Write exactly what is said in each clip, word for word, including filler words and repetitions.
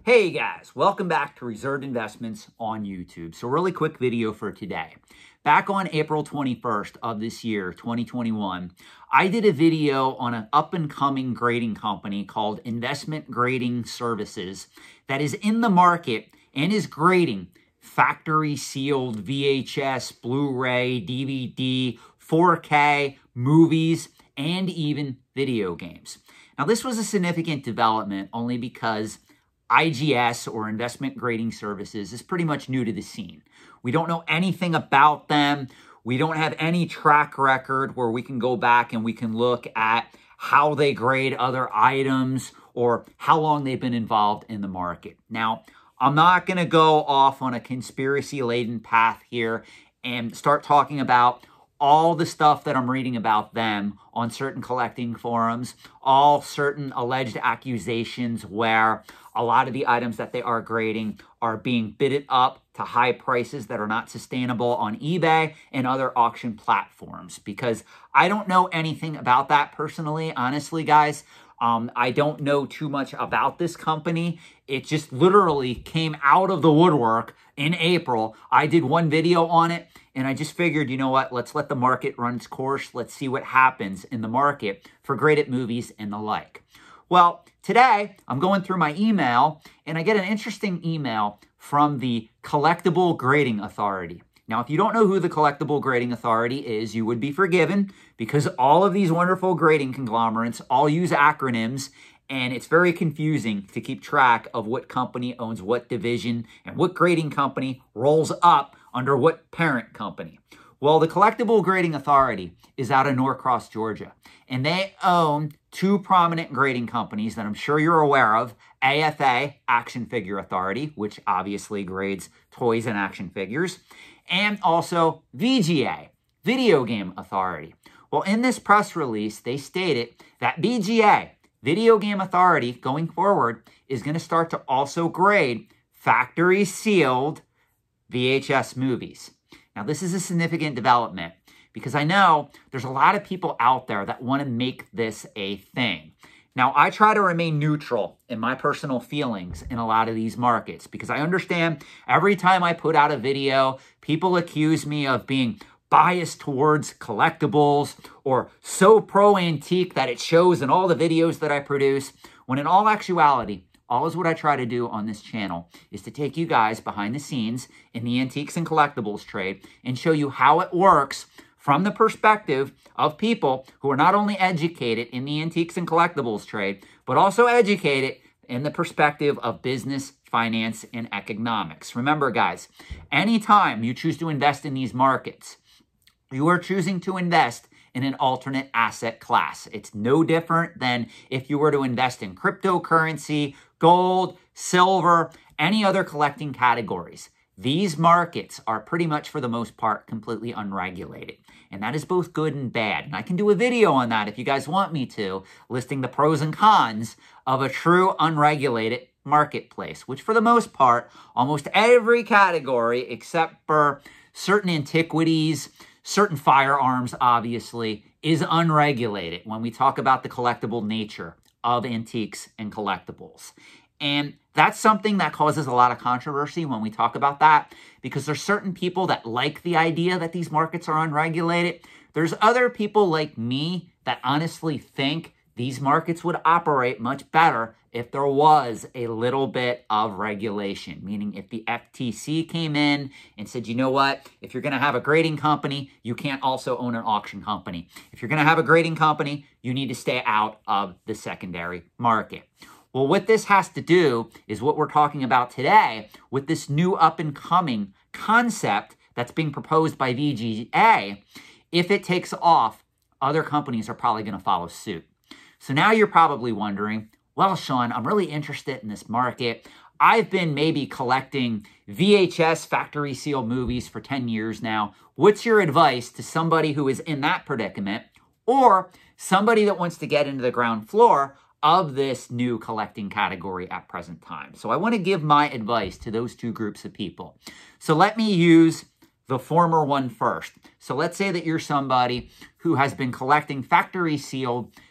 Hey guys, welcome back to Reserved Investments on YouTube. So really quick video for today. Back on April twenty-first of this year, twenty twenty-one, I did a video on an up-and-coming grading company called Investment Grading Services that is in the market and is grading factory-sealed V H S, Blu-ray, D V D, four K, movies, and even video games. Now, this was a significant development only because I G S, or Investment Grading Services, is pretty much new to the scene. We don't know anything about them. We don't have any track record where we can go back and we can look at how they grade other items or how long they've been involved in the market. Now, I'm not going to go off on a conspiracy-laden path here and start talking about all the stuff that I'm reading about them on certain collecting forums, all certain alleged accusations where a lot of the items that they are grading are being bidded up to high prices that are not sustainable on eBay and other auction platforms, because I don't know anything about that personally, honestly, guys. Um, I don't know too much about this company. It just literally came out of the woodwork in April. I did one video on it, and I just figured, you know what, let's let the market run its course. Let's see what happens in the market for graded movies and the like. Well, today I'm going through my email, and I get an interesting email from the Collectible Grading Authority. Now, if you don't know who the Collectible Grading Authority is, you would be forgiven, because all of these wonderful grading conglomerates all use acronyms, and it's very confusing to keep track of what company owns what division and what grading company rolls up under what parent company. Well, the Collectible Grading Authority is out of Norcross, Georgia, and they own two prominent grading companies that I'm sure you're aware of: A F A, Action Figure Authority, which obviously grades toys and action figures, and also V G A, Video Game Authority. Well, in this press release, they stated that V G A, Video Game Authority, going forward, is going to start to also grade factory-sealed V H S movies. Now, this is a significant development because I know there's a lot of people out there that want to make this a thing. Now, I try to remain neutral in my personal feelings in a lot of these markets because I understand every time I put out a video, people accuse me of being biased towards collectibles or so pro-antique that it shows in all the videos that I produce, when in all actuality, all is what I try to do on this channel is to take you guys behind the scenes in the antiques and collectibles trade and show you how it works from the perspective of people who are not only educated in the antiques and collectibles trade, but also educated in the perspective of business, finance, and economics. Remember, guys, anytime you choose to invest in these markets, you are choosing to invest in an alternate asset class. It's no different than if you were to invest in cryptocurrency, gold, silver, any other collecting categories. These markets are pretty much, for the most part, completely unregulated. And that is both good and bad. And I can do a video on that if you guys want me to, listing the pros and cons of a true unregulated marketplace, which for the most part, almost every category except for certain antiquities, certain firearms, obviously, is unregulated when we talk about the collectible nature of antiques and collectibles. And that's something that causes a lot of controversy when we talk about that, because there's certain people that like the idea that these markets are unregulated. There's other people like me that honestly think these markets would operate much better if there was a little bit of regulation, meaning if the F T C came in and said, you know what, if you're going to have a grading company, you can't also own an auction company. If you're going to have a grading company, you need to stay out of the secondary market. Well, what this has to do is what we're talking about today with this new up-and-coming concept that's being proposed by V G A. If it takes off, other companies are probably going to follow suit. So now you're probably wondering, well, Sean, I'm really interested in this market. I've been maybe collecting V H S factory sealed movies for ten years now. What's your advice to somebody who is in that predicament, or somebody that wants to get into the ground floor of this new collecting category at present time? So I want to give my advice to those two groups of people. So let me use the former one first. So let's say that you're somebody who has been collecting factory sealed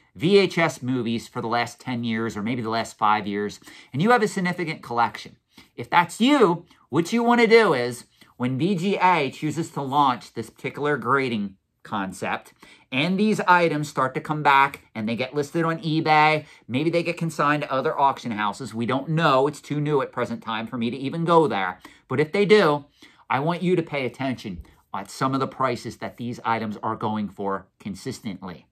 V H S movies for the last ten years or maybe the last five years, and you have a significant collection. If that's you, what you want to do is, when V G A chooses to launch this particular grading concept, and these items start to come back and they get listed on eBay, maybe they get consigned to other auction houses. We don't know. It's too new at present time for me to even go there. But if they do, I want you to pay attention at some of the prices that these items are going for consistently.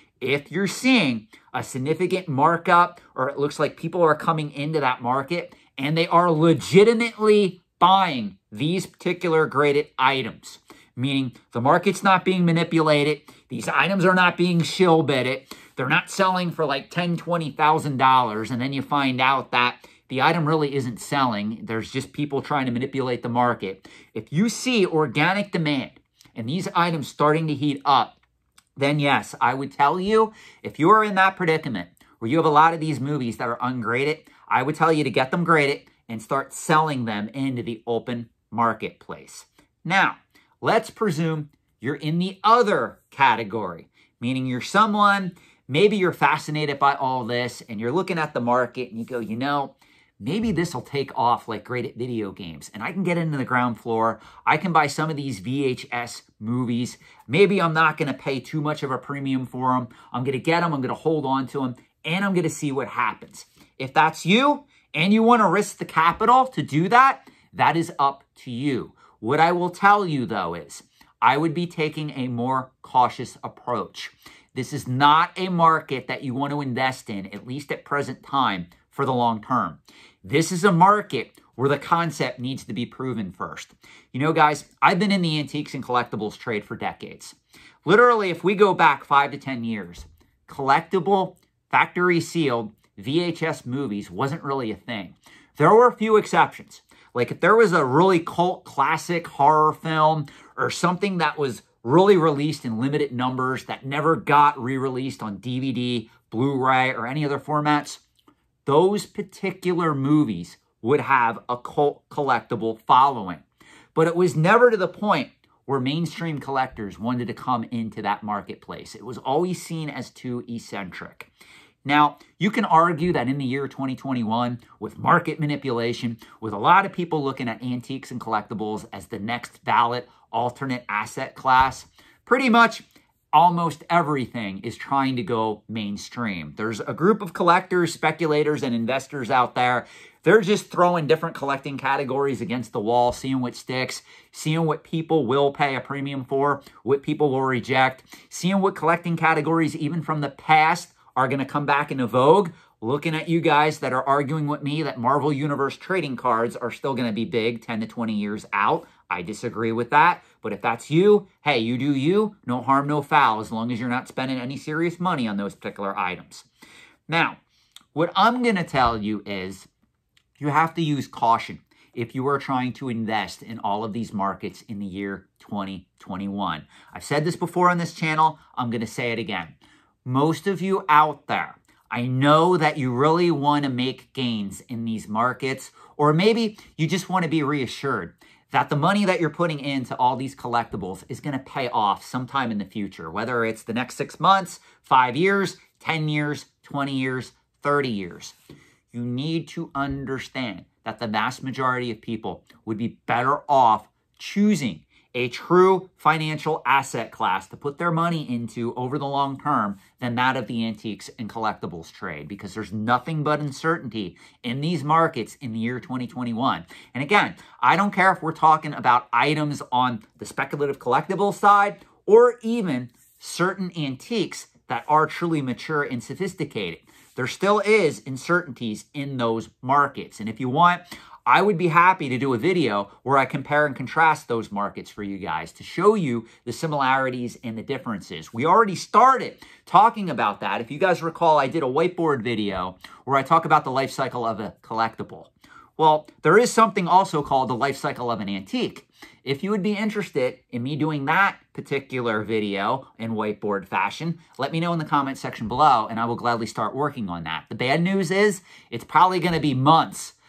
If you're seeing a significant markup, or it looks like people are coming into that market and they are legitimately buying these particular graded items, meaning the market's not being manipulated, these items are not being shill bidded, they're not selling for like ten thousand dollars, twenty thousand dollars, and then you find out that the item really isn't selling, there's just people trying to manipulate the market. If you see organic demand and these items starting to heat up, then yes, I would tell you, if you are in that predicament where you have a lot of these movies that are ungraded, I would tell you to get them graded and start selling them into the open marketplace. Now, let's presume you're in the other category, meaning you're someone, maybe you're fascinated by all this and you're looking at the market and you go, you know, maybe this will take off like graded video games and I can get into the ground floor. I can buy some of these V H S movies. Maybe I'm not going to pay too much of a premium for them. I'm going to get them. I'm going to hold on to them and I'm going to see what happens. If that's you and you want to risk the capital to do that, that is up to you. What I will tell you though is I would be taking a more cautious approach. This is not a market that you want to invest in, at least at present time, for the long term. This is a market where the concept needs to be proven first. You know, guys, I've been in the antiques and collectibles trade for decades. Literally, if we go back five to ten years, collectible, factory sealed V H S movies wasn't really a thing. There were a few exceptions. Like if there was a really cult classic horror film or something that was really released in limited numbers that never got re-released on D V D, Blu-ray, or any other formats, those particular movies would have a cult collectible following. But it was never to the point where mainstream collectors wanted to come into that marketplace. It was always seen as too eccentric. Now, you can argue that in the year twenty twenty-one, with market manipulation, with a lot of people looking at antiques and collectibles as the next valid alternate asset class, pretty much almost everything is trying to go mainstream. There's a group of collectors, speculators, and investors out there. They're just throwing different collecting categories against the wall, seeing what sticks, seeing what people will pay a premium for, what people will reject, seeing what collecting categories, even from the past, are going to come back into vogue. Looking at you guys that are arguing with me that Marvel Universe trading cards are still going to be big ten to twenty years out. I disagree with that. But if that's you, hey, you do you. No harm, no foul, as long as you're not spending any serious money on those particular items. Now, what I'm going to tell you is you have to use caution if you are trying to invest in all of these markets in the year twenty twenty-one. I've said this before on this channel. I'm going to say it again. Most of you out there, I know that you really want to make gains in these markets, or maybe you just want to be reassured that the money that you're putting into all these collectibles is going to pay off sometime in the future, whether it's the next six months, five years, ten years, twenty years, thirty years. You need to understand that the vast majority of people would be better off choosing a true financial asset class to put their money into over the long term than that of the antiques and collectibles trade, because there's nothing but uncertainty in these markets in the year twenty twenty-one. And again, I don't care if we're talking about items on the speculative collectible side or even certain antiques that are truly mature and sophisticated. There still is uncertainties in those markets. And if you want, I would be happy to do a video where I compare and contrast those markets for you guys to show you the similarities and the differences. We already started talking about that. If you guys recall, I did a whiteboard video where I talk about the life cycle of a collectible. Well, there is something also called the life cycle of an antique. If you would be interested in me doing that particular video in whiteboard fashion, let me know in the comment section below and I will gladly start working on that. The bad news is it's probably going to be months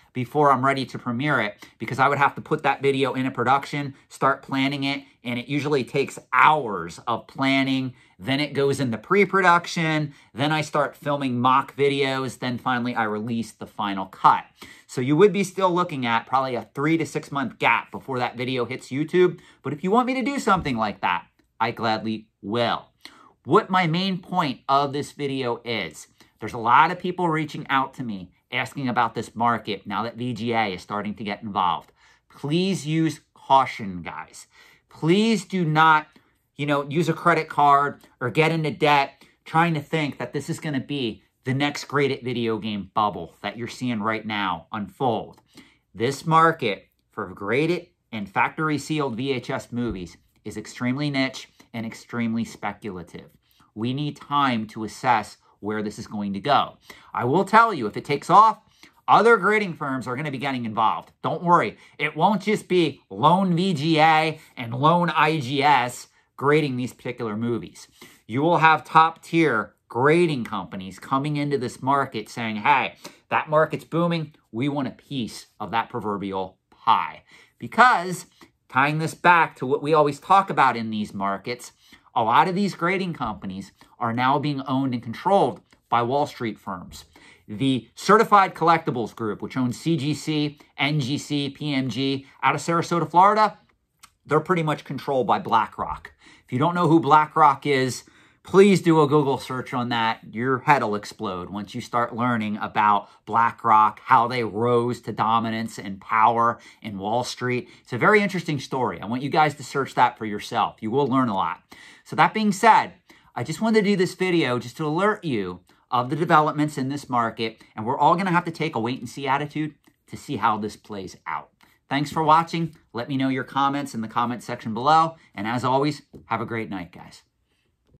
before I'm ready to premiere it, because I would have to put that video into production, start planning it, and it usually takes hours of planning. Then it goes into pre-production, then I start filming mock videos, then finally I release the final cut. So you would be still looking at probably a three to six month gap before that video hits YouTube. But if you want me to do something like that, I gladly will. What my main point of this video is, there's a lot of people reaching out to me asking about this market now that V G A is starting to get involved. Please use caution, guys. Please do not, you know, use a credit card or get into debt trying to think that this is going to be the next great video game bubble that you're seeing right now unfold. This market for graded and factory sealed V H S movies is extremely niche and extremely speculative. We need time to assess where this is going to go. I will tell you, if it takes off, other grading firms are going to be getting involved. Don't worry. It won't just be lone V G A and lone I G S grading these particular movies. You will have top tier grading companies coming into this market saying, hey, that market's booming. We want a piece of that proverbial pie. Because, tying this back to what we always talk about in these markets, a lot of these grading companies are now being owned and controlled by Wall Street firms. The Certified Collectibles Group, which owns C G C, N G C, P M G, out of Sarasota, Florida, they're pretty much controlled by BlackRock. If you don't know who BlackRock is, please do a Google search on that. Your head will explode once you start learning about BlackRock, how they rose to dominance and power in Wall Street. It's a very interesting story. I want you guys to search that for yourself. You will learn a lot. So that being said, I just wanted to do this video just to alert you of the developments in this market, and we're all going to have to take a wait-and-see attitude to see how this plays out. Thanks for watching. Let me know your comments in the comment section below, and as always, have a great night, guys.